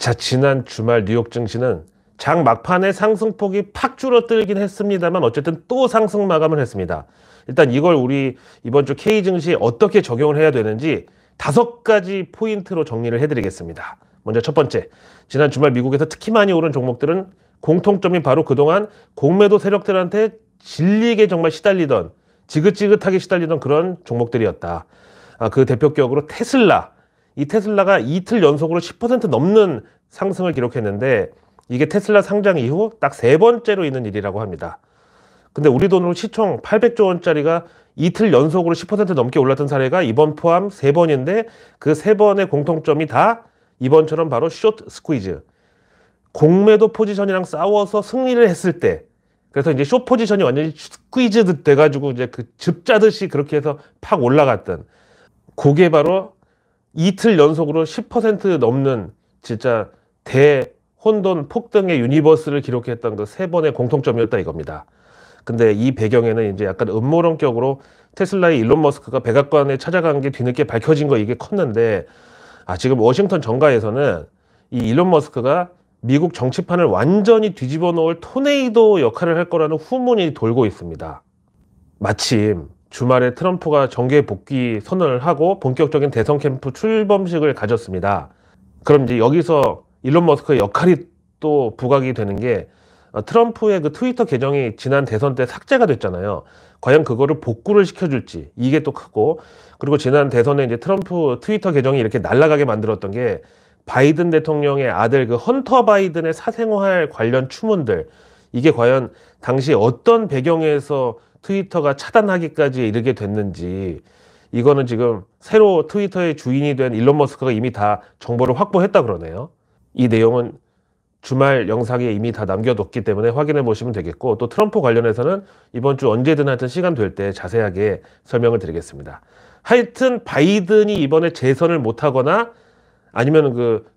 자, 지난 주말 뉴욕 증시는 장 막판에 상승폭이 팍 줄어들긴 했습니다만 어쨌든 또 상승 마감을 했습니다. 일단 이걸 우리 이번 주 K 증시에 어떻게 적용을 해야 되는지 5가지 포인트로 정리를 해드리겠습니다. 먼저 첫 번째, 지난 주말 미국에서 특히 많이 오른 종목들은 공통점이 바로 그동안 공매도 세력들한테 질리게 정말 시달리던, 지긋지긋하게 시달리던 그런 종목들이었다. 그 대표격으로 테슬라. 이 테슬라가 이틀 연속으로 10% 넘는 상승을 기록했는데 이게 테슬라 상장 이후 딱 3번째로 있는 일이라고 합니다. 근데 우리 돈으로 시총 800조 원짜리가 이틀 연속으로 10% 넘게 올랐던 사례가 이번 포함 3번인데 그 3번의 공통점이 다 이번처럼 바로 숏 스퀴즈. 공매도 포지션이랑 싸워서 승리를 했을 때, 그래서 이제 숏 포지션이 완전히 스퀴즈 돼가지고 이제 그 즙 짜듯이 그렇게 해서 팍 올라갔던, 그게 바로 이틀 연속으로 10% 넘는 진짜 대혼돈 폭등의 유니버스를 기록했던 그 3번의 공통점이었다 이겁니다. 근데 이 배경에는 이제 약간 음모론격으로 테슬라의 일론 머스크가 백악관에 찾아간 게 뒤늦게 밝혀진 거, 이게 컸는데, 지금 워싱턴 정가에서는 이 일론 머스크가 미국 정치판을 완전히 뒤집어 놓을 토네이도 역할을 할 거라는 후문이 돌고 있습니다. 마침 주말에 트럼프가 정계 복귀 선언을 하고 본격적인 대선 캠프 출범식을 가졌습니다. 그럼 이제 여기서 일론 머스크의 역할이 또 부각이 되는 게, 트럼프의 그 트위터 계정이 지난 대선 때 삭제가 됐잖아요. 과연 그거를 복구를 시켜줄지, 이게 또 크고, 그리고 지난 대선에 이제 트럼프 트위터 계정이 이렇게 날아가게 만들었던 게 바이든 대통령의 아들 그 헌터 바이든의 사생활 관련 추문들, 이게 과연 당시 어떤 배경에서 트위터가 차단하기까지 이르게 됐는지, 이거는 지금 새로 트위터의 주인이 된 일론 머스크가 이미 다 정보를 확보했다 그러네요. 이 내용은 주말 영상에 이미 다 남겨뒀기 때문에 확인해 보시면 되겠고, 또 트럼프 관련해서는 이번 주 언제든 하여튼 시간 될 때 자세하게 설명을 드리겠습니다. 하여튼 바이든이 이번에 재선을 못하거나 아니면 그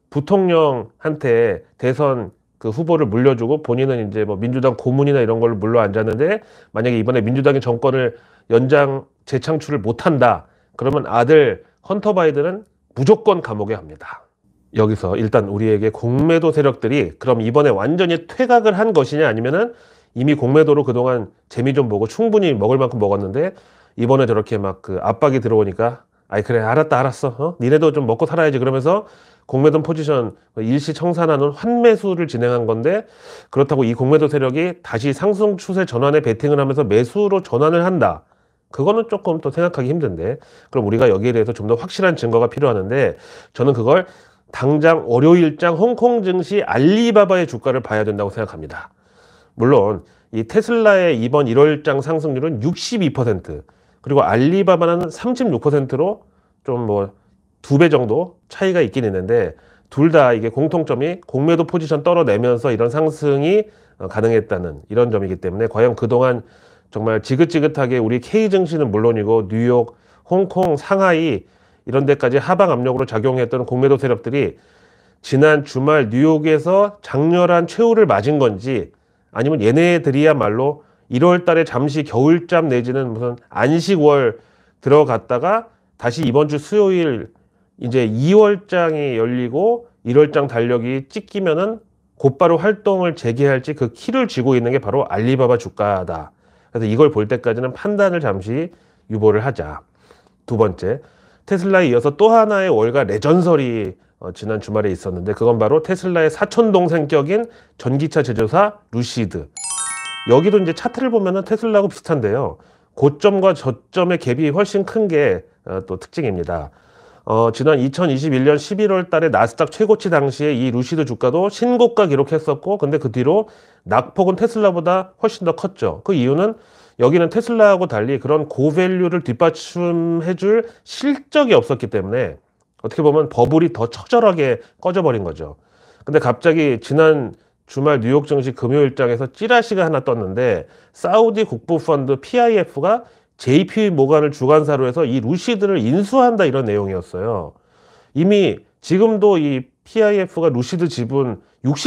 부통령한테 대선 그 후보를 물려주고 본인은 이제 뭐 민주당 고문이나 이런 걸로 물러 앉았는데, 만약에 이번에 민주당이 정권을 재창출을 못한다, 그러면 아들 헌터 바이든은 무조건 감옥에 합니다. 여기서 일단 우리에게 공매도 세력들이 그럼 이번에 완전히 퇴각을 한 것이냐, 아니면은 이미 공매도로 그동안 재미 좀 보고 충분히 먹을 만큼 먹었는데 이번에 저렇게 막 그 압박이 들어오니까 아이 그래 알았어 니네도 좀 먹고 살아야지 그러면서 공매도 포지션 일시 청산하는 환매수를 진행한 건데, 그렇다고 이 공매도 세력이 다시 상승 추세 전환에 베팅을 하면서 매수로 전환을 한다, 그거는 조금 또 생각하기 힘든데, 그럼 우리가 여기에 대해서 좀 더 확실한 증거가 필요하는데, 저는 그걸 당장 월요일장 홍콩 증시 알리바바의 주가를 봐야 된다고 생각합니다. 물론 이 테슬라의 이번 1월장 상승률은 62%, 그리고 알리바바는 36%로 좀 뭐 2배 정도 차이가 있긴 있는데, 둘 다 이게 공통점이 공매도 포지션 떨어내면서 이런 상승이 가능했다는 이런 점이기 때문에, 과연 그동안 정말 지긋지긋하게 우리 K 증시는 물론이고 뉴욕, 홍콩, 상하이 이런 데까지 하방 압력으로 작용했던 공매도 세력들이 지난 주말 뉴욕에서 장렬한 최후를 맞은 건지, 아니면 얘네들이야말로 1월 달에 잠시 겨울잠 내지는 무슨 안식월 들어갔다가 다시 이번 주 수요일 이제 2월장이 열리고 1월장 달력이 찍히면은 곧바로 활동을 재개할지 그 키를 쥐고 있는 게 바로 알리바바 주가다. 그래서 이걸 볼 때까지는 판단을 잠시 유보를 하자. 두 번째, 테슬라에 이어서 또 하나의 월가 레전설이 지난 주말에 있었는데, 그건 바로 테슬라의 사촌동생격인 전기차 제조사 루시드. 여기도 이제 차트를 보면은 테슬라하고 비슷한데요, 고점과 저점의 갭이 훨씬 큰 게 또 특징입니다. 지난 2021년 11월 달에 나스닥 최고치 당시에 이 루시드 주가도 신고가 기록했었고, 근데 그 뒤로 낙폭은 테슬라보다 훨씬 더 컸죠. 그 이유는 여기는 테슬라하고 달리 그런 고밸류를 뒷받침해줄 실적이 없었기 때문에 어떻게 보면 버블이 더 처절하게 꺼져버린 거죠. 근데 갑자기 지난 주말 뉴욕 증시 금요일장에서 찌라시가 하나 떴는데, 사우디 국부펀드 PIF가 JP 모간을 주관사로 해서 이 루시드를 인수한다, 이런 내용이었어요. 이미 지금도 이 PIF가 루시드 지분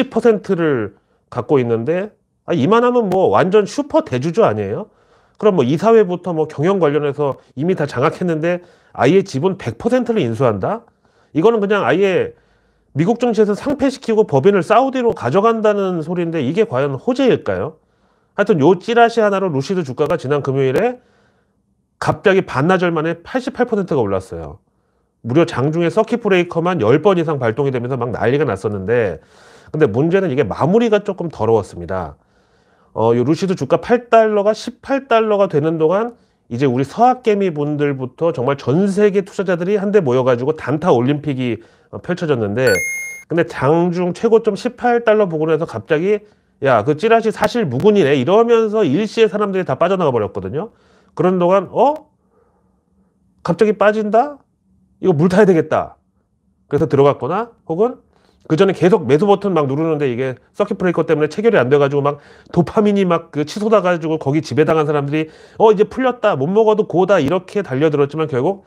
60%를 갖고 있는데, 이만하면 뭐 완전 슈퍼 대주주 아니에요? 그럼 뭐 이사회부터 뭐 경영 관련해서 이미 다 장악했는데 아예 지분 100%를 인수한다? 이거는 그냥 아예 미국 정치에서 상폐시키고 법인을 사우디로 가져간다는 소리인데 이게 과연 호재일까요? 하여튼 요 찌라시 하나로 루시드 주가가 지난 금요일에 갑자기 반나절 만에 88%가 올랐어요. 무려 장중에 서킷 브레이커만 10번 이상 발동이 되면서 막 난리가 났었는데, 근데 문제는 이게 마무리가 조금 더러웠습니다. 요 루시드 주가 8달러가 18달러가 되는 동안 이제 우리 서학개미 분들부터 정말 전 세계 투자자들이 한데 모여가지고 단타 올림픽이 펼쳐졌는데, 근데 장중 최고점 18달러 보고 나서 갑자기 야, 그 찌라시 사실 무근이네 이러면서 일시에 사람들이 다 빠져나가 버렸거든요. 그런 동안 갑자기 빠진다? 이거 물 타야 되겠다. 그래서 들어갔거나 혹은 그 전에 계속 매수 버튼 막 누르는데 이게 서킷 브레이커 때문에 체결이 안 돼가지고 막 도파민이 막 그 치솟아가지고 거기 지배당한 사람들이 이제 풀렸다 못 먹어도 고다 이렇게 달려들었지만 결국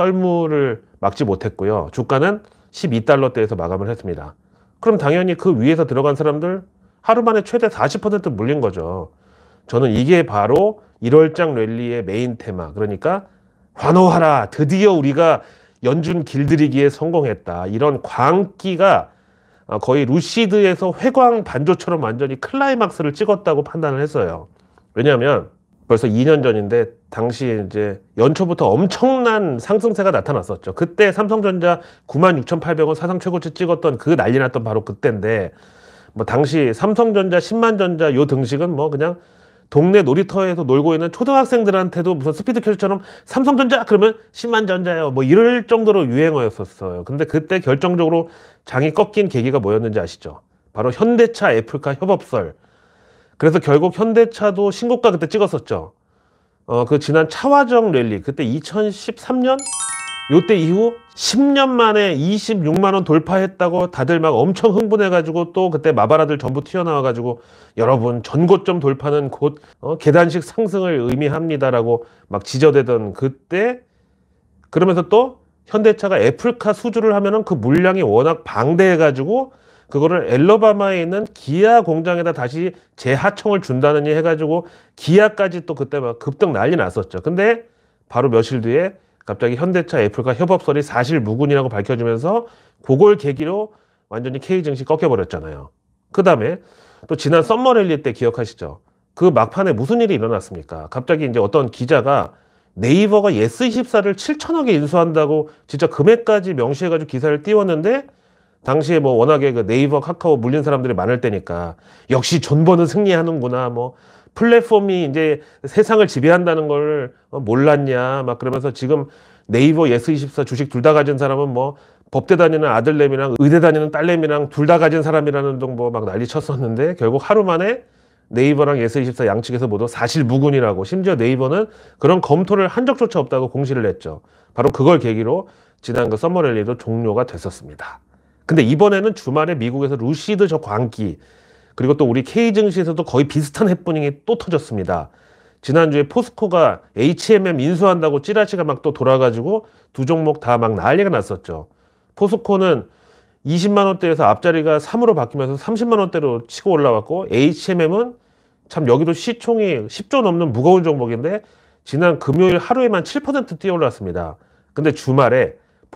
썰물을 막지 못했고요. 주가는 12달러대에서 마감을 했습니다. 그럼 당연히 그 위에서 들어간 사람들 하루 만에 최대 40% 물린 거죠. 저는 이게 바로 1월장 랠리의 메인 테마, 그러니까 환호하라, 드디어 우리가 연준 길들이기에 성공했다, 이런 광기가 거의 루시드에서 회광 반조처럼 완전히 클라이막스를 찍었다고 판단을 했어요. 왜냐하면 벌써 2년 전인데 당시 이제 연초부터 엄청난 상승세가 나타났었죠. 그때 삼성전자 96,800원 사상 최고치 찍었던 그 난리 났던 바로 그때인데, 뭐 당시 삼성전자, 신만전자 요 등식은 뭐 그냥 동네 놀이터에서 놀고 있는 초등학생들한테도 무슨 스피드 퀴즈처럼 삼성전자 그러면 신만전자요 뭐 이럴 정도로 유행어였었어요. 근데 그때 결정적으로 장이 꺾인 계기가 뭐였는지 아시죠? 바로 현대차 애플카 협업설. 그래서 결국 현대차도 신고가 그때 찍었었죠. 그 지난 차화정 랠리, 그때 2013년 요때 이후 10년 만에 26만 원 돌파했다고 다들 막 엄청 흥분해가지고 또 그때 마바라들 전부 튀어나와가지고 여러분 전고점 돌파는 곧 계단식 상승을 의미합니다라고 막 지저대던 그때, 그러면서 또 현대차가 애플카 수주를 하면은 그 물량이 워낙 방대해가지고 그거를 엘러바마에 있는 기아 공장에다 다시 재하청을 준다느니 해가지고 기아까지 또 그때 막 급등 난리 났었죠. 근데 바로 며칠 뒤에 갑자기 현대차 애플카 협업설이 사실 무근이라고 밝혀지면서 그걸 계기로 완전히 K증시 꺾여버렸잖아요. 그 다음에 또 지난 썸머랠리 때 기억하시죠? 그 막판에 무슨 일이 일어났습니까? 갑자기 이제 어떤 기자가 네이버가 예스24를 7천억에 인수한다고 진짜 금액까지 명시해가지고 기사를 띄웠는데, 당시에 뭐 워낙에 그 네이버, 카카오 물린 사람들이 많을 때니까 역시 존버는 승리하는구나, 뭐 플랫폼이 이제 세상을 지배한다는 걸 몰랐냐 막 그러면서 지금 네이버, 예스24 주식 둘 다 가진 사람은 뭐 법대 다니는 아들내미랑 의대 다니는 딸내미랑 둘 다 가진 사람이라는 등 뭐 막 난리 쳤었는데, 결국 하루 만에 네이버랑 예스24 양측에서 모두 사실 무근이라고, 심지어 네이버는 그런 검토를 한 적조차 없다고 공시를 했죠. 바로 그걸 계기로 지난 그 썸머랠리도 종료가 됐었습니다. 근데 이번에는 주말에 미국에서 루시드 저 광기, 그리고 또 우리 K증시에서도 거의 비슷한 해프닝이 또 터졌습니다. 지난주에 포스코가 HMM 인수한다고 찌라시가 막 또 돌아가지고 두 종목 다 막 난리가 났었죠. 포스코는 20만 원대에서 앞자리가 3으로 바뀌면서 30만 원대로 치고 올라왔고, HMM은 참 여기도 시총이 10조 넘는 무거운 종목인데 지난 금요일 하루에만 7% 뛰어올랐습니다. 근데 주말에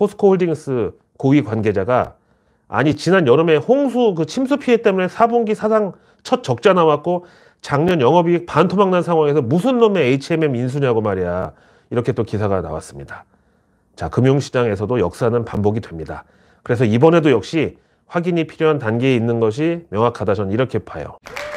포스코홀딩스 고위 관계자가 아니 지난 여름에 홍수 그 침수 피해 때문에 4분기 사상 첫 적자 나왔고 작년 영업이익 반토막 난 상황에서 무슨 놈의 HMM 인수냐고 말이야, 이렇게 또 기사가 나왔습니다. 자, 금융시장에서도 역사는 반복이 됩니다. 그래서 이번에도 역시 확인이 필요한 단계에 있는 것이 명확하다, 저는 이렇게 봐요.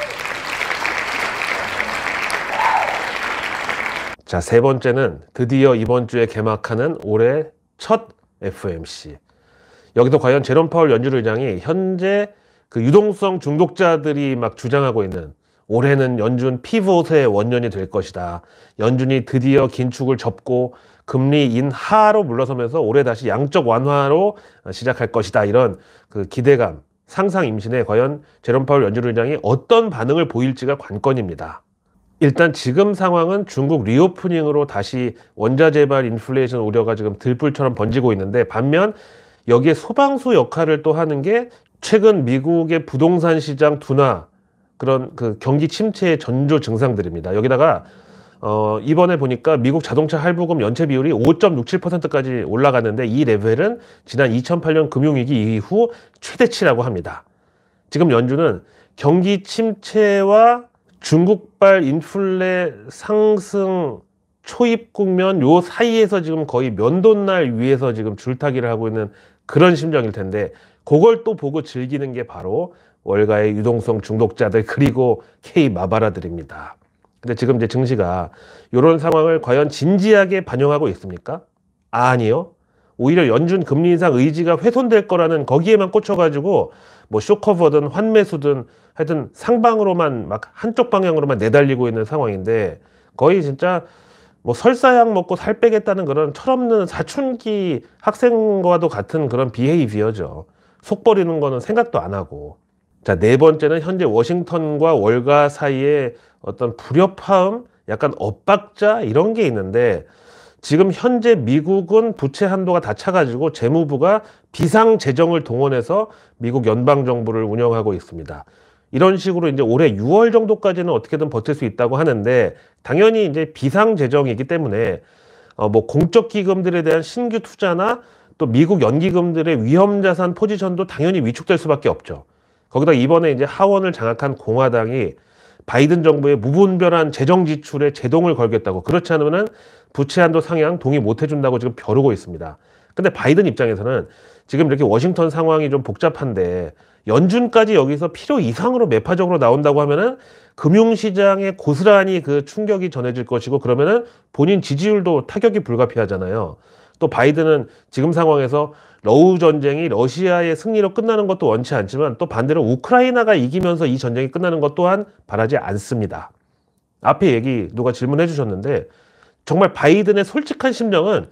자, 세 번째는 드디어 이번 주에 개막하는 올해 첫 FOMC. 여기서 과연 제롬 파월 연준 의장이 현재 그 유동성 중독자들이 막 주장하고 있는 올해는 연준 피봇의 원년이 될 것이다, 연준이 드디어 긴축을 접고 금리 인하로 물러서면서 올해 다시 양적 완화로 시작할 것이다, 이런 그 기대감, 상상 임신에 과연 제롬 파월 연준 의장이 어떤 반응을 보일지가 관건입니다. 일단 지금 상황은 중국 리오프닝으로 다시 원자재발 인플레이션 우려가 지금 들불처럼 번지고 있는데, 반면 여기에 소방수 역할을 또 하는 게 최근 미국의 부동산 시장 둔화, 그런 그 경기 침체의 전조 증상들입니다. 여기다가 이번에 보니까 미국 자동차 할부금 연체 비율이 5.67%까지 올라갔는데 이 레벨은 지난 2008년 금융위기 이후 최대치라고 합니다. 지금 연준은 경기 침체와 중국발 인플레 상승 초입 국면 요 사이에서 지금 거의 면도날 위에서 지금 줄타기를 하고 있는 그런 심정일 텐데 그걸 또 보고 즐기는 게 바로 월가의 유동성 중독자들 그리고 K마바라들입니다. 근데 지금 이제 증시가 이런 상황을 과연 진지하게 반영하고 있습니까? 아니요. 오히려 연준 금리 인상 의지가 훼손될 거라는 거기에만 꽂혀가지고 뭐 쇼커버든 환매수든 하여튼 상방으로만 막 한쪽 방향으로만 내달리고 있는 상황인데 거의 진짜 뭐 설사약 먹고 살 빼겠다는 그런 철없는 사춘기 학생과도 같은 그런 비헤이비어죠. 속 버리는 거는 생각도 안 하고. 자, 네 번째는 현재 워싱턴과 월가 사이에 어떤 불협화음, 약간 엇박자 이런 게 있는데 지금 현재 미국은 부채 한도가 다 차가지고 재무부가 비상재정을 동원해서 미국 연방정부를 운영하고 있습니다. 이런 식으로 이제 올해 6월 정도까지는 어떻게든 버틸 수 있다고 하는데 당연히 이제 비상재정이기 때문에 뭐 공적 기금들에 대한 신규 투자나 또 미국 연기금들의 위험자산 포지션도 당연히 위축될 수밖에 없죠. 거기다 이번에 이제 하원을 장악한 공화당이 바이든 정부의 무분별한 재정 지출에 제동을 걸겠다고 그렇지 않으면은 부채 한도 상향 동의 못 해준다고 지금 벼르고 있습니다. 근데 바이든 입장에서는 지금 이렇게 워싱턴 상황이 좀 복잡한데 연준까지 여기서 필요 이상으로 매파적으로 나온다고 하면은 금융시장에 고스란히 그 충격이 전해질 것이고 그러면은 본인 지지율도 타격이 불가피하잖아요. 또 바이든은 지금 상황에서 러우 전쟁이 러시아의 승리로 끝나는 것도 원치 않지만 또 반대로 우크라이나가 이기면서 이 전쟁이 끝나는 것 또한 바라지 않습니다. 앞에 얘기 누가 질문해 주셨는데 정말 바이든의 솔직한 심정은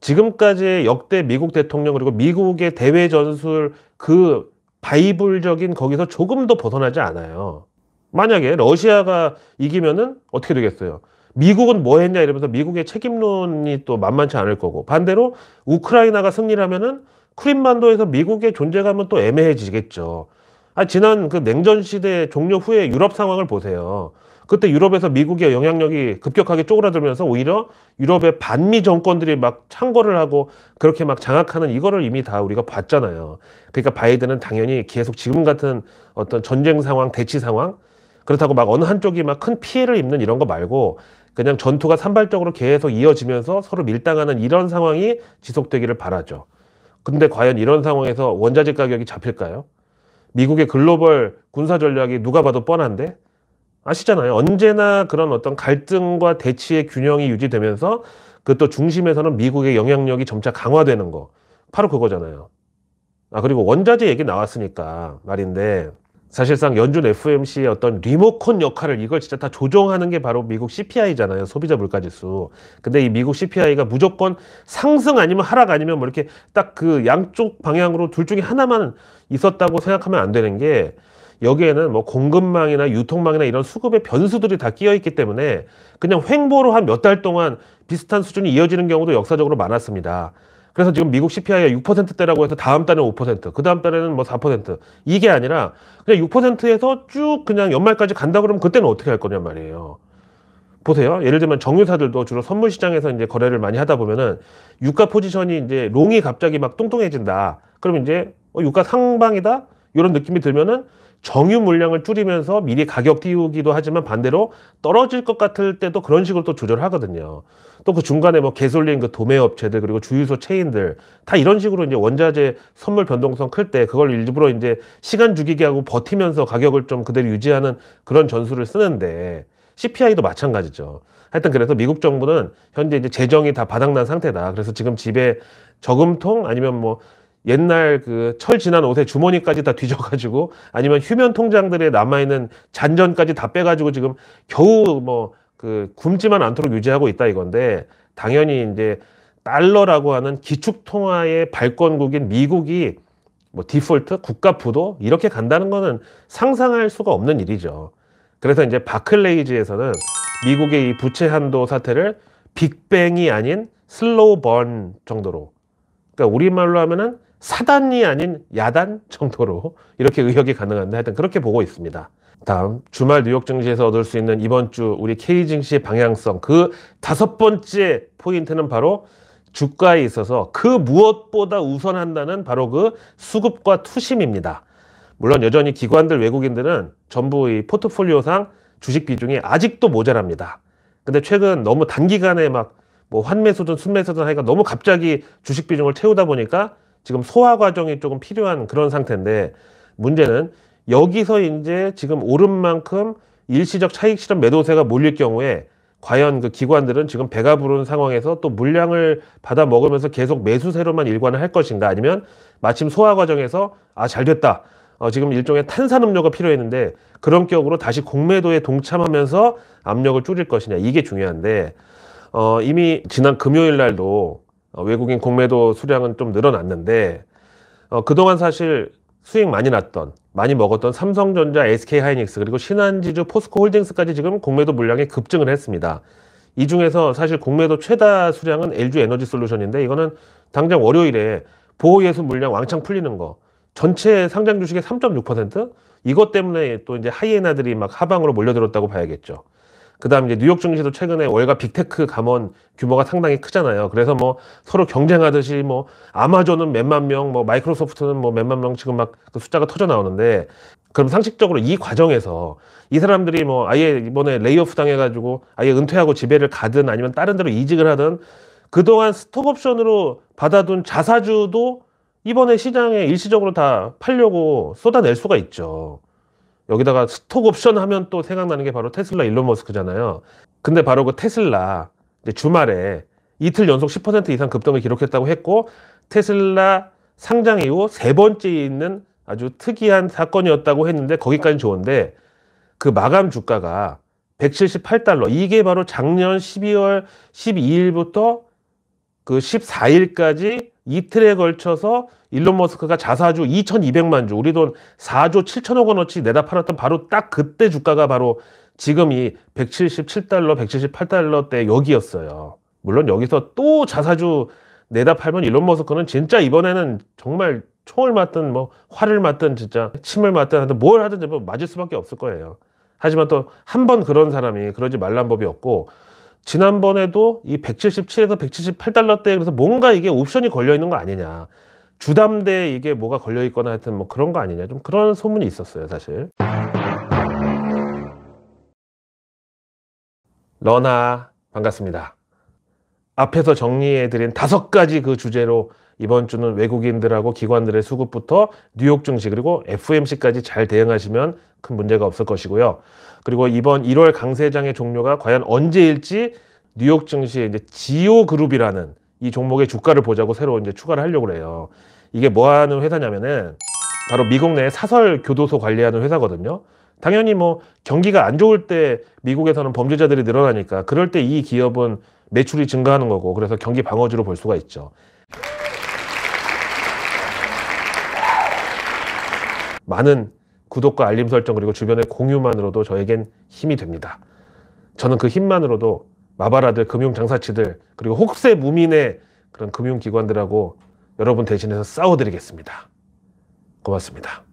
지금까지의 역대 미국 대통령 그리고 미국의 대외 전술 그 바이블적인 거기서 조금도 벗어나지 않아요. 만약에 러시아가 이기면은 어떻게 되겠어요? 미국은 뭐 했냐 이러면서 미국의 책임론이 또 만만치 않을 거고 반대로 우크라이나가 승리를 하면은 크림반도에서 미국의 존재감은 또 애매해지겠죠. 지난 그 냉전 시대 종료 후에 유럽 상황을 보세요. 그때 유럽에서 미국의 영향력이 급격하게 쪼그라들면서 오히려 유럽의 반미 정권들이 막 창궐을 하고 그렇게 막 장악하는 이거를 이미 다 우리가 봤잖아요. 그러니까 바이든은 당연히 계속 지금 같은 어떤 전쟁 상황, 대치 상황 그렇다고 막 어느 한쪽이 막 큰 피해를 입는 이런 거 말고 그냥 전투가 산발적으로 계속 이어지면서 서로 밀당하는 이런 상황이 지속되기를 바라죠. 근데 과연 이런 상황에서 원자재 가격이 잡힐까요? 미국의 글로벌 군사 전략이 누가 봐도 뻔한데 아시잖아요. 언제나 그런 어떤 갈등과 대치의 균형이 유지되면서 그 또 중심에서는 미국의 영향력이 점차 강화되는 거. 바로 그거잖아요. 그리고 원자재 얘기 나왔으니까 말인데 사실상 연준 FOMC의 어떤 리모컨 역할을 이걸 진짜 다 조정하는 게 바로 미국 CPI잖아요. 소비자 물가지수. 근데 이 미국 CPI가 무조건 상승 아니면 하락 아니면 뭐 이렇게 딱 그 양쪽 방향으로 둘 중에 하나만 있었다고 생각하면 안 되는 게 여기에는 뭐 공급망이나 유통망이나 이런 수급의 변수들이 다 끼어 있기 때문에 그냥 횡보로 한 몇 달 동안 비슷한 수준이 이어지는 경우도 역사적으로 많았습니다. 그래서 지금 미국 CPI가 6%대라고 해서 다음 달에는 5%, 그 다음 달에는 뭐 4%. 이게 아니라 그냥 6%에서 쭉 그냥 연말까지 간다 그러면 그때는 어떻게 할 거냐 말이에요. 보세요. 예를 들면 정유사들도 주로 선물 시장에서 이제 거래를 많이 하다 보면은 유가 포지션이 이제 롱이 갑자기 막 뚱뚱해진다. 그럼 이제 유가 상방이다? 이런 느낌이 들면은 정유 물량을 줄이면서 미리 가격 띄우기도 하지만 반대로 떨어질 것 같을 때도 그런 식으로 또 조절하거든요. 또 그 중간에 뭐 개솔린 그 도매 업체들 그리고 주유소 체인들 다 이런 식으로 이제 원자재 선물 변동성 클 때 그걸 일부러 이제 시간 죽이게 하고 버티면서 가격을 좀 그대로 유지하는 그런 전술을 쓰는데 CPI도 마찬가지죠. 하여튼 그래서 미국 정부는 현재 이제 재정이 다 바닥난 상태다. 그래서 지금 집에 저금통 아니면 뭐 옛날 그 철 지난 옷에 주머니까지 다 뒤져가지고 아니면 휴면 통장들에 남아있는 잔전까지 다 빼가지고 지금 겨우 뭐 그 굶지만 않도록 유지하고 있다 이건데 당연히 이제 달러라고 하는 기축통화의 발권국인 미국이 뭐 디폴트, 국가 부도 이렇게 간다는 거는 상상할 수가 없는 일이죠. 그래서 이제 바클레이즈에서는 미국의 이 부채 한도 사태를 빅뱅이 아닌 슬로우 번 정도로 그러니까 우리말로 하면은 사단이 아닌 야단 정도로 이렇게 의역이 가능한데 하여튼 그렇게 보고 있습니다. 다음 주말 뉴욕 증시에서 얻을 수 있는 이번 주 우리 K 증시의 방향성 그 5번째 포인트는 바로 주가에 있어서 그 무엇보다 우선한다는 바로 그 수급과 투심입니다. 물론 여전히 기관들 외국인들은 전부 이 포트폴리오상 주식 비중이 아직도 모자랍니다. 근데 최근 너무 단기간에 막 뭐 환매수든 순매수든 하니까 너무 갑자기 주식 비중을 채우다 보니까 지금 소화 과정이 조금 필요한 그런 상태인데 문제는 여기서 이제 지금 오른 만큼 일시적 차익 실현 매도세가 몰릴 경우에 과연 그 기관들은 지금 배가 부른 상황에서 또 물량을 받아 먹으면서 계속 매수세로만 일관을 할 것인가 아니면 마침 소화 과정에서 잘 됐다. 지금 일종의 탄산음료가 필요했는데 그런 격으로 다시 공매도에 동참하면서 압력을 줄일 것이냐 이게 중요한데 이미 지난 금요일 날도 외국인 공매도 수량은 좀 늘어났는데 그동안 사실 수익 많이 났던 많이 먹었던 삼성전자, SK하이닉스 그리고 신한지주, 포스코홀딩스까지 지금 공매도 물량이 급증을 했습니다. 이 중에서 사실 공매도 최다 수량은 LG에너지솔루션인데 이거는 당장 월요일에 보호예수 물량 왕창 풀리는 거 전체 상장 주식의 3.6% 이것 때문에 또 이제 하이에나들이 막 하방으로 몰려들었다고 봐야겠죠. 그 다음 이제 뉴욕 증시도 최근에 월가 빅테크 감원 규모가 상당히 크잖아요. 그래서 뭐 서로 경쟁하듯이 뭐 아마존은 몇만 명, 뭐 마이크로소프트는 뭐 몇만 명 지금 막 그 숫자가 터져 나오는데 그럼 상식적으로 이 과정에서 이 사람들이 뭐 아예 이번에 레이오프 당해가지고 아예 은퇴하고 집에를 가든 아니면 다른 데로 이직을 하든 그동안 스톡옵션으로 받아둔 자사주도 이번에 시장에 일시적으로 다 팔려고 쏟아낼 수가 있죠. 여기다가 스톡 옵션 하면 또 생각나는 게 바로 테슬라 일론 머스크잖아요. 근데 바로 그 테슬라 이제 주말에 이틀 연속 10% 이상 급등을 기록했다고 했고 테슬라 상장 이후 3번째에 있는 아주 특이한 사건이었다고 했는데 거기까지는 좋은데 그 마감 주가가 178달러 이게 바로 작년 12월 12일부터 그 14일까지 이틀에 걸쳐서 일론 머스크가 자사주 2200만 주 우리 돈 4조 7천억 원어치 내다 팔았던 바로 딱 그때 주가가 바로 지금 이 177달러 178달러대 여기였어요. 물론 여기서 또 자사주 내다 팔면 일론 머스크는 진짜 이번에는 정말 총을 맞든 뭐 활을 맞든 진짜 침을 맞든 하든 뭘 하든 뭐 맞을 수밖에 없을 거예요. 하지만 또 한 번 그런 사람이 그러지 말란 법이 없고 지난번에도 이 177에서 178달러대 그래서 뭔가 이게 옵션이 걸려 있는 거 아니냐. 주담대에 이게 뭐가 걸려 있거나 하여튼 뭐 그런 거 아니냐. 좀 그런 소문이 있었어요, 사실. 러나 반갑습니다. 앞에서 정리해드린 5가지 그 주제로 이번 주는 외국인들하고 기관들의 수급부터 뉴욕 증시 그리고 FOMC까지 잘 대응하시면 큰 문제가 없을 것이고요. 그리고 이번 1월 강세장의 종료가 과연 언제일지 뉴욕 증시의 이제 지오 그룹이라는 이 종목의 주가를 보자고 새로 이제 추가를 하려고 그래요. 이게 뭐 하는 회사냐면은 바로 미국 내 사설 교도소 관리하는 회사거든요. 당연히 뭐 경기가 안 좋을 때 미국에서는 범죄자들이 늘어나니까 그럴 때 이 기업은 매출이 증가하는 거고 그래서 경기 방어주로 볼 수가 있죠. 많은 구독과 알림 설정 그리고 주변의 공유만으로도 저에겐 힘이 됩니다. 저는 그 힘만으로도 마바라들, 금융장사치들 그리고 혹세 무민의 그런 금융기관들하고 여러분 대신해서 싸워드리겠습니다. 고맙습니다.